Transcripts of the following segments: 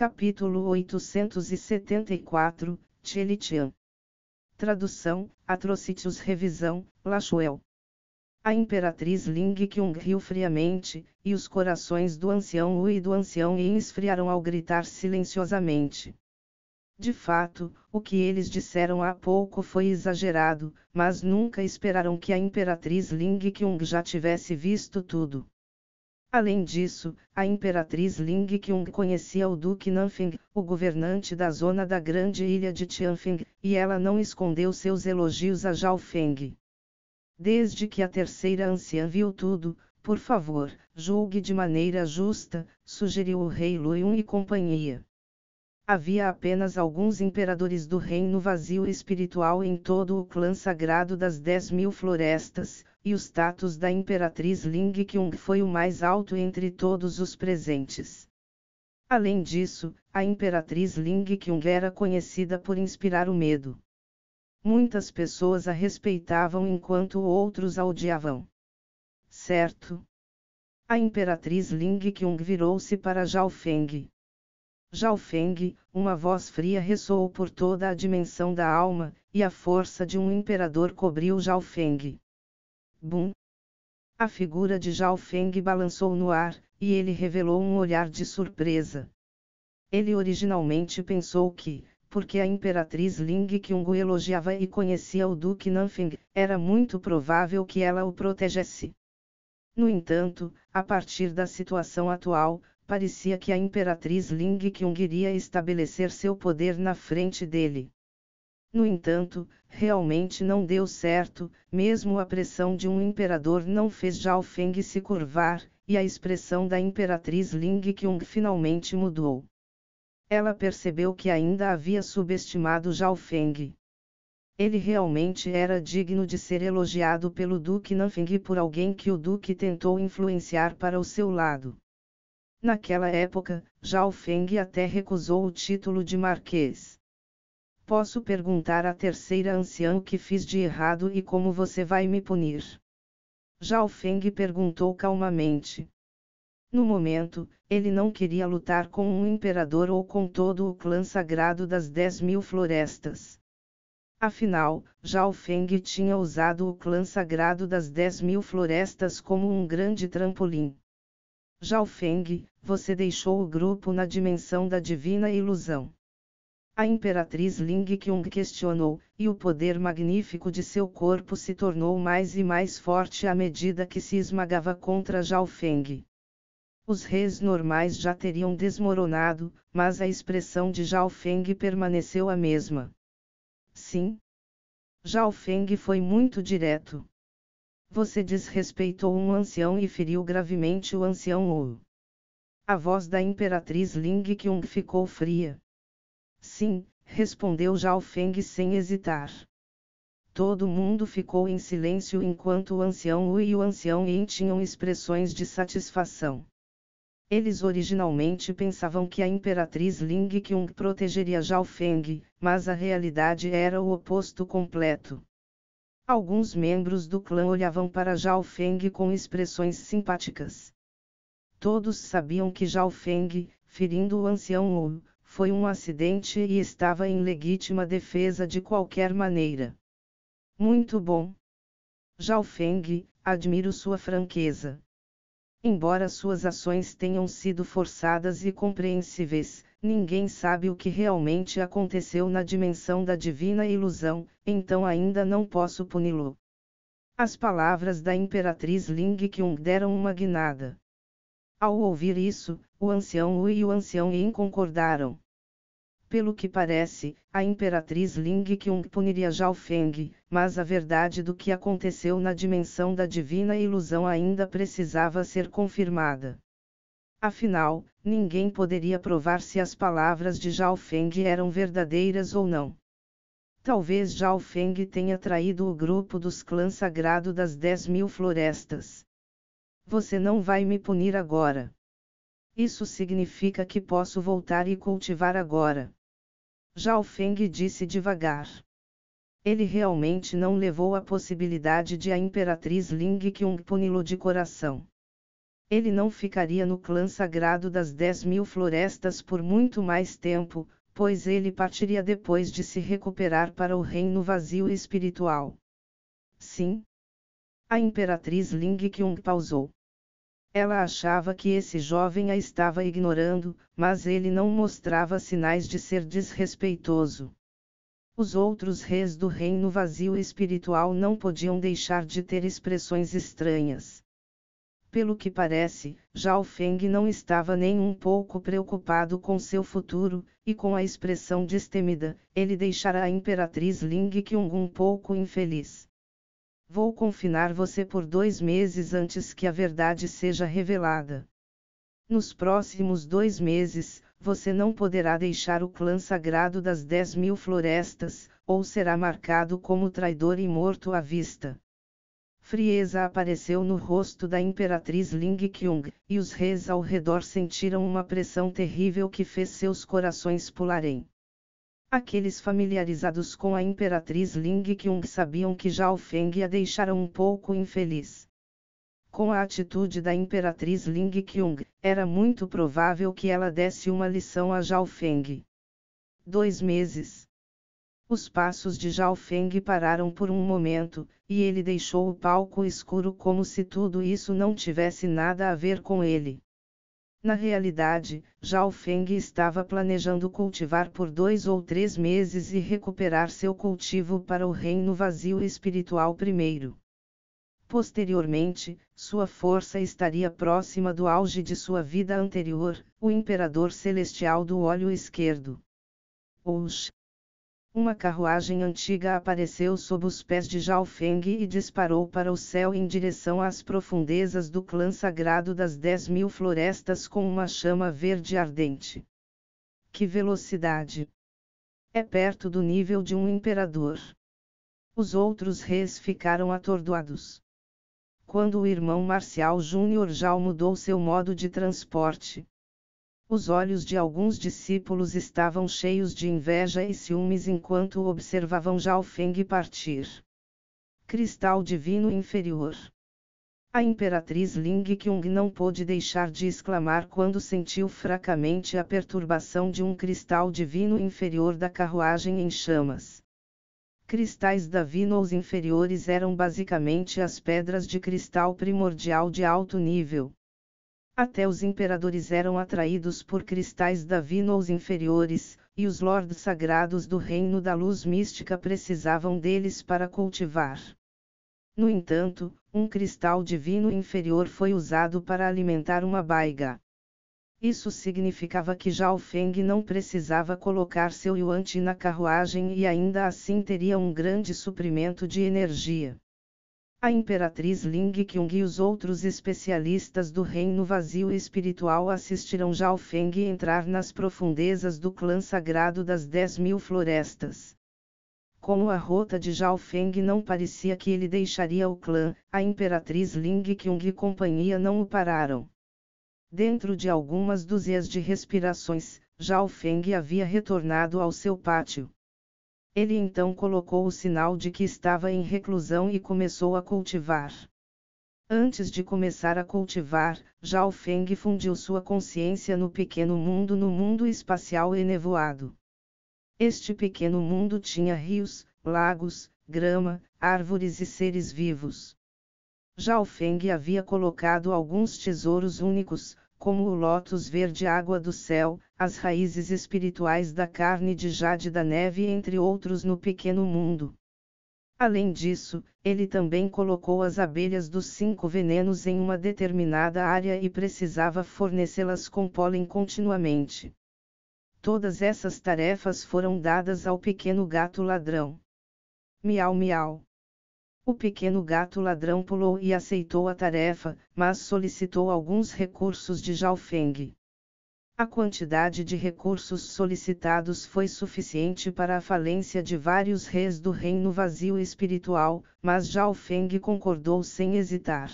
Capítulo 874, Chelichian. Tradução, Atrocitus Revisão, Lachuel. A Imperatriz Ling Kyung riu friamente, e os corações do ancião Wu e do ancião Yin esfriaram ao gritar silenciosamente. De fato, o que eles disseram há pouco foi exagerado, mas nunca esperaram que a Imperatriz Ling Kyung já tivesse visto tudo. Além disso, a Imperatriz Ling Kyung conhecia o Duque Nanfeng, o governante da zona da grande ilha de Tianfeng, e ela não escondeu seus elogios a Zhao Feng. Desde que a terceira anciã viu tudo, por favor, julgue de maneira justa, sugeriu o rei Luiyun e companhia. Havia apenas alguns imperadores do reino vazio espiritual em todo o clã sagrado das 10.000 florestas, e o status da Imperatriz Ling Kyung foi o mais alto entre todos os presentes. Além disso, a Imperatriz Ling Kyung era conhecida por inspirar o medo. Muitas pessoas a respeitavam enquanto outros a odiavam. Certo? A Imperatriz Ling Kyung virou-se para Zhao Feng. Zhao Feng, uma voz fria ressoou por toda a dimensão da alma, e a força de um imperador cobriu Zhao Feng. Bum! A figura de Zhao Feng balançou no ar, e ele revelou um olhar de surpresa. Ele originalmente pensou que, porque a Imperatriz Ling Kyung o elogiava e conhecia o Duque Nanfeng, era muito provável que ela o protegesse. No entanto, a partir da situação atual, parecia que a Imperatriz Ling Kyung iria estabelecer seu poder na frente dele. No entanto, realmente não deu certo, mesmo a pressão de um imperador não fez Zhao Feng se curvar, e a expressão da Imperatriz Ling Kyung finalmente mudou. Ela percebeu que ainda havia subestimado Zhao Feng. Ele realmente era digno de ser elogiado pelo Duque Nanfeng e por alguém que o Duque tentou influenciar para o seu lado. Naquela época, Zhao Feng até recusou o título de marquês. Posso perguntar à terceira anciã o que fiz de errado e como você vai me punir? Zhao Feng perguntou calmamente. No momento, ele não queria lutar com um imperador ou com todo o clã sagrado das 10.000 florestas. Afinal, Zhao Feng tinha usado o clã sagrado das 10.000 florestas como um grande trampolim. Zhao Feng, você deixou o grupo na dimensão da divina ilusão. A Imperatriz Ling Kyung questionou, e o poder magnífico de seu corpo se tornou mais e mais forte à medida que se esmagava contra Zhao Feng. Os reis normais já teriam desmoronado, mas a expressão de Zhao Feng permaneceu a mesma. Sim. Zhao Feng foi muito direto. Você desrespeitou um ancião e feriu gravemente o ancião Wu. A voz da Imperatriz Ling Kyung ficou fria. Sim, respondeu Zhao Feng sem hesitar. Todo mundo ficou em silêncio enquanto o ancião Wu e o ancião Yin tinham expressões de satisfação. Eles originalmente pensavam que a Imperatriz Ling Kyung protegeria Zhao Feng, mas a realidade era o oposto completo. Alguns membros do clã olhavam para Zhao Feng com expressões simpáticas. Todos sabiam que Zhao Feng, ferindo o ancião Wu, foi um acidente e estava em legítima defesa de qualquer maneira. Muito bom. Zhao Feng, admiro sua franqueza. Embora suas ações tenham sido forçadas e compreensíveis, ninguém sabe o que realmente aconteceu na dimensão da divina ilusão, então ainda não posso puni-lo. As palavras da Imperatriz Ling Kyung deram uma guinada. Ao ouvir isso, o ancião Wu e o ancião Yin concordaram. Pelo que parece, a Imperatriz Ling Kyung puniria Zhao Feng, mas a verdade do que aconteceu na dimensão da divina ilusão ainda precisava ser confirmada. Afinal, ninguém poderia provar se as palavras de Zhao Feng eram verdadeiras ou não. Talvez Zhao Feng tenha traído o grupo dos clãs sagrado das 10.000 florestas. Você não vai me punir agora. Isso significa que posso voltar e cultivar agora. Zhao Feng disse devagar. Ele realmente não levou a possibilidade de a Imperatriz Ling Kyung puni-lo de coração. Ele não ficaria no clã sagrado das 10.000 florestas por muito mais tempo, pois ele partiria depois de se recuperar para o reino vazio espiritual. Sim. A imperatriz Ling Qiong pausou. Ela achava que esse jovem a estava ignorando, mas ele não mostrava sinais de ser desrespeitoso. Os outros reis do reino vazio espiritual não podiam deixar de ter expressões estranhas. Pelo que parece, Zhao Feng não estava nem um pouco preocupado com seu futuro, e com a expressão destemida, ele deixara a imperatriz Ling Qiong um pouco infeliz. Vou confinar você por 2 meses antes que a verdade seja revelada. Nos próximos 2 meses, você não poderá deixar o clã sagrado das 10.000 florestas, ou será marcado como traidor e morto à vista. Frieza apareceu no rosto da imperatriz Ling Qiong, e os reis ao redor sentiram uma pressão terrível que fez seus corações pularem. Aqueles familiarizados com a imperatriz Ling Qiong sabiam que Zhao Feng a deixara um pouco infeliz. Com a atitude da imperatriz Ling Qiong, era muito provável que ela desse uma lição a Zhao Feng. 2 meses. Os passos de Zhao Feng pararam por um momento, e ele deixou o palco escuro como se tudo isso não tivesse nada a ver com ele. Na realidade, Zhao Feng estava planejando cultivar por 2 ou 3 meses e recuperar seu cultivo para o reino vazio espiritual primeiro. Posteriormente, sua força estaria próxima do auge de sua vida anterior, o Imperador Celestial do Olho Esquerdo. Osh! Uma carruagem antiga apareceu sob os pés de Zhao Feng e disparou para o céu em direção às profundezas do clã sagrado das 10.000 florestas com uma chama verde ardente. Que velocidade! É perto do nível de um imperador. Os outros reis ficaram atordoados. Quando o irmão Marcial Júnior Zhao mudou seu modo de transporte, os olhos de alguns discípulos estavam cheios de inveja e ciúmes enquanto observavam Zhao Feng partir. Cristal Divino Inferior. A imperatriz Ling Qiong não pôde deixar de exclamar quando sentiu fracamente a perturbação de um cristal divino inferior da carruagem em chamas. Cristais divinos inferiores eram basicamente as pedras de cristal primordial de alto nível. Até os imperadores eram atraídos por cristais divinos inferiores, e os lords sagrados do reino da luz mística precisavam deles para cultivar. No entanto, um cristal divino inferior foi usado para alimentar uma baiga. Isso significava que Zhao Feng não precisava colocar seu yuan-ti na carruagem e ainda assim teria um grande suprimento de energia. A imperatriz Ling Qiong e os outros especialistas do reino vazio espiritual assistiram Zhao Feng entrar nas profundezas do clã sagrado das 10.000 florestas. Como a rota de Zhao Feng não parecia que ele deixaria o clã, a imperatriz Ling Qiong e companhia não o pararam. Dentro de algumas dúzias de respirações, Zhao Feng havia retornado ao seu pátio. Ele então colocou o sinal de que estava em reclusão e começou a cultivar. Antes de começar a cultivar, Zhao Feng fundiu sua consciência no mundo espacial e nevoado. Este pequeno mundo tinha rios, lagos, grama, árvores e seres vivos. Zhao Feng havia colocado alguns tesouros únicos, como o lótus verde água do céu, as raízes espirituais da carne de jade da neve entre outros no pequeno mundo. Além disso, ele também colocou as abelhas dos 5 venenos em uma determinada área e precisava fornecê-las com pólen continuamente. Todas essas tarefas foram dadas ao pequeno gato ladrão. Miau miau. O pequeno gato ladrão pulou e aceitou a tarefa, mas solicitou alguns recursos de Zhao Feng. A quantidade de recursos solicitados foi suficiente para a falência de vários reis do reino vazio espiritual, mas Zhao Feng concordou sem hesitar.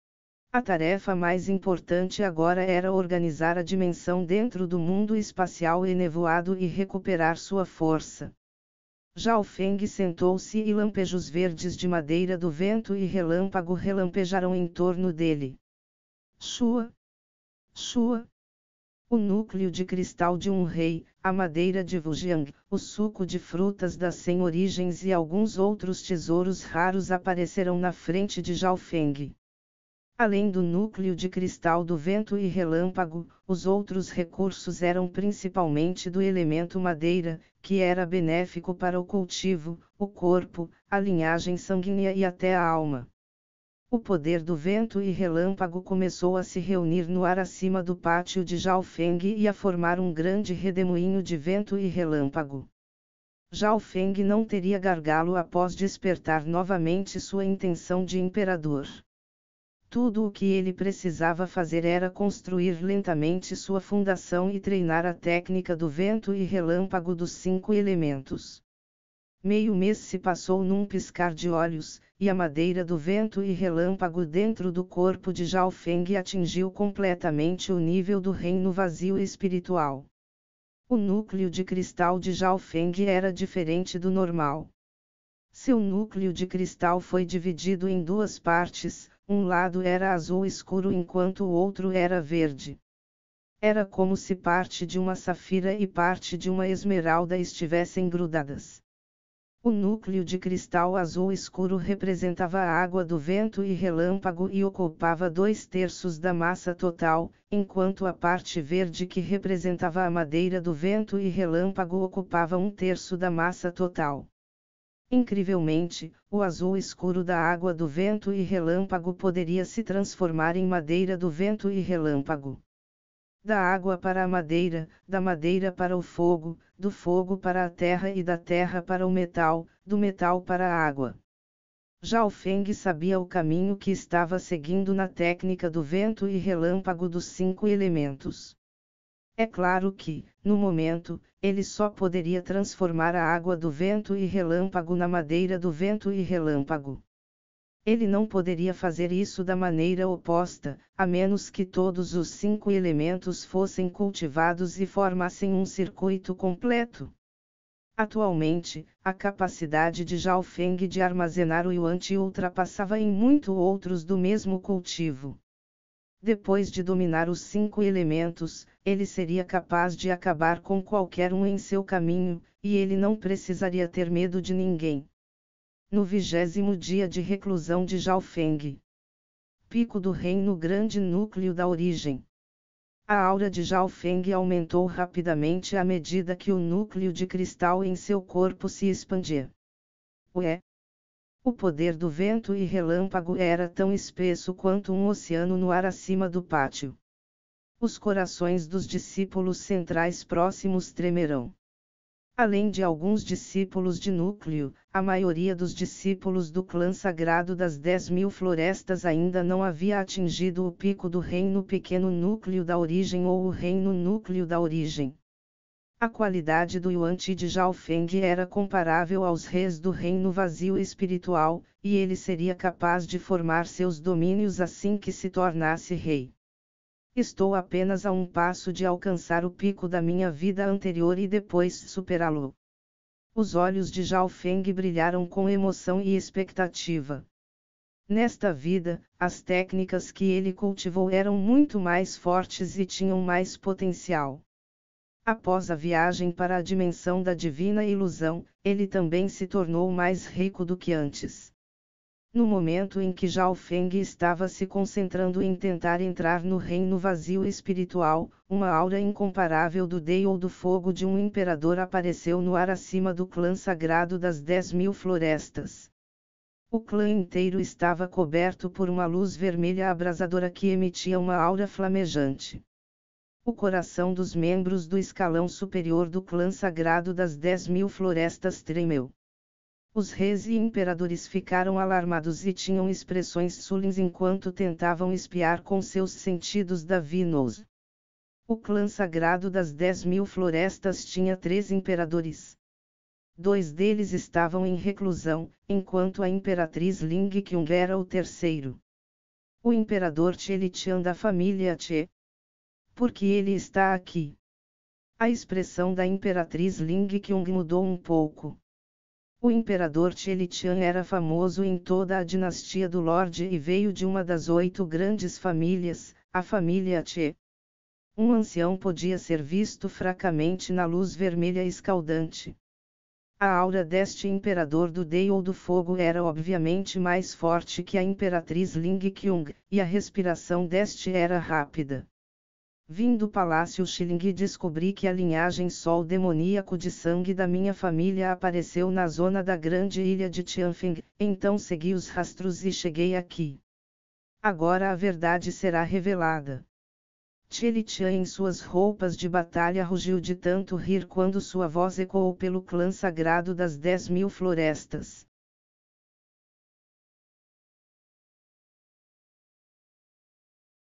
A tarefa mais importante agora era organizar a dimensão dentro do mundo espacial e nevoado e recuperar sua força. Zhao Feng sentou-se e lampejos verdes de madeira do vento e relâmpago relampejaram em torno dele. Shua. Shua. O núcleo de cristal de um rei, a madeira de Wujiang, o suco de frutas das 100 origens e alguns outros tesouros raros aparecerão na frente de Zhao Feng. Além do núcleo de cristal do vento e relâmpago, os outros recursos eram principalmente do elemento madeira, que era benéfico para o cultivo, o corpo, a linhagem sanguínea e até a alma. O poder do vento e relâmpago começou a se reunir no ar acima do pátio de Zhao Feng e a formar um grande redemoinho de vento e relâmpago. Zhao Feng não teria gargalo após despertar novamente sua intenção de imperador. Tudo o que ele precisava fazer era construir lentamente sua fundação e treinar a técnica do vento e relâmpago dos 5 elementos. Meio mês se passou num piscar de olhos, e a madeira do vento e relâmpago dentro do corpo de Zhao Feng atingiu completamente o nível do reino vazio espiritual. O núcleo de cristal de Zhao Feng era diferente do normal. Seu núcleo de cristal foi dividido em 2 partes, um lado era azul escuro enquanto o outro era verde. Era como se parte de uma safira e parte de uma esmeralda estivessem grudadas. O núcleo de cristal azul escuro representava a água do vento e relâmpago e ocupava 2/3 da massa total, enquanto a parte verde que representava a madeira do vento e relâmpago ocupava 1/3 da massa total. Incrivelmente, o azul escuro da água do vento e relâmpago poderia se transformar em madeira do vento e relâmpago. Da água para a madeira, da madeira para o fogo, do fogo para a terra e da terra para o metal, do metal para a água. Zhao Feng sabia o caminho que estava seguindo na técnica do vento e relâmpago dos 5 elementos. É claro que, no momento, ele só poderia transformar a água do vento e relâmpago na madeira do vento e relâmpago. Ele não poderia fazer isso da maneira oposta, a menos que todos os 5 elementos fossem cultivados e formassem um circuito completo. Atualmente, a capacidade de Zhao Feng de armazenar o Yuan-Ti ultrapassava em muito outros do mesmo cultivo. Depois de dominar os 5 elementos, ele seria capaz de acabar com qualquer um em seu caminho, e ele não precisaria ter medo de ninguém. No 20º dia de reclusão de Zhao Feng. Pico do Reino, grande núcleo da origem. A aura de Zhao Feng aumentou rapidamente à medida que o núcleo de cristal em seu corpo se expandia. O poder do vento e relâmpago era tão espesso quanto um oceano no ar acima do pátio. Os corações dos discípulos centrais próximos tremerão. Além de alguns discípulos de núcleo, a maioria dos discípulos do clã sagrado das 10.000 florestas ainda não havia atingido o pico do reino pequeno núcleo da origem ou o reino núcleo da origem. A qualidade do Yuan-Ti de Zhao Feng era comparável aos reis do reino vazio espiritual, e ele seria capaz de formar seus domínios assim que se tornasse rei. Estou apenas a um passo de alcançar o pico da minha vida anterior e depois superá-lo. Os olhos de Zhao Feng brilharam com emoção e expectativa. Nesta vida, as técnicas que ele cultivou eram muito mais fortes e tinham mais potencial. Após a viagem para a dimensão da divina ilusão, ele também se tornou mais rico do que antes. No momento em que Zhao Feng estava se concentrando em tentar entrar no reino vazio espiritual, uma aura incomparável do Dei ou do fogo de um imperador apareceu no ar acima do clã sagrado das 10.000 florestas. O clã inteiro estava coberto por uma luz vermelha abrasadora que emitia uma aura flamejante. O coração dos membros do escalão superior do clã sagrado das 10.000 florestas tremeu. Os reis e imperadores ficaram alarmados e tinham expressões sulins enquanto tentavam espiar com seus sentidos divinos. O clã sagrado das 10.000 florestas tinha 3 imperadores. 2 deles estavam em reclusão, enquanto a imperatriz Ling Qiong era o terceiro. O imperador Chelichian da família Che. Por que ele está aqui? A expressão da imperatriz Ling Qiong mudou um pouco. O imperador Chelichian era famoso em toda a dinastia do Lorde e veio de uma das 8 grandes famílias, A família Che. Um ancião podia ser visto fracamente na luz vermelha escaldante. A aura deste imperador do Dei ou do Fogo era obviamente mais forte que a imperatriz Ling Qiong, e a respiração deste era rápida. Vim do palácio Xiling e descobri que a linhagem Sol demoníaco de sangue da minha família apareceu na zona da grande ilha de Tianfeng, então segui os rastros e cheguei aqui. Agora a verdade será revelada. Chilichian em suas roupas de batalha rugiu de tanto rir quando sua voz ecoou pelo clã sagrado das 10.000 florestas.